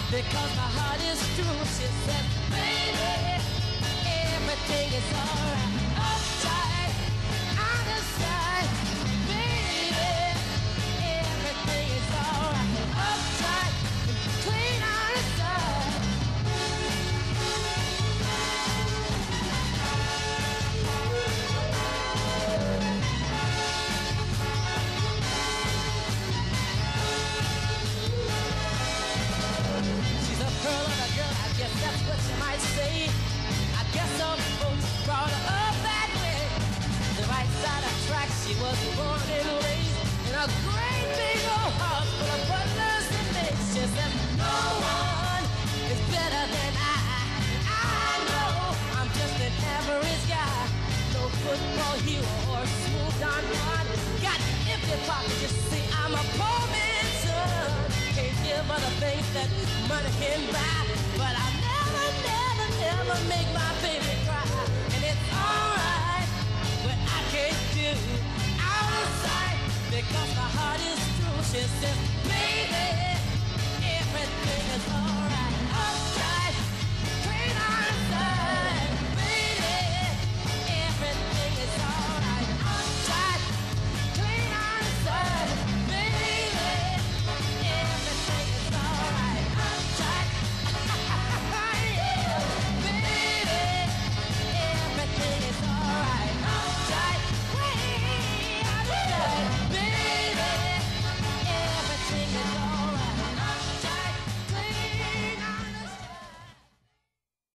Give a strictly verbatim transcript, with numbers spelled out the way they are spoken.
because my heart is true. She said, baby, everything is alright. Uptight, out of sight, baby, everything is alright. Uptight, clean out of sight. She's a pearl of a girl, I guess that's what you might say. I guess some folks brought her up that way. The right side of track, she was born and raised in a great big old house full of butlers and maids. She said, no one is better than I. I know I'm just an average guy. No football hero or smooth Don Juan. Got empty pockets, you see, I'm a poor man's son. Can't give her the things that money can buy, but I'll never, never, never make my baby cry. And it's alright what I can't do out of sight, because my heart is true. She says, baby, everything is alright.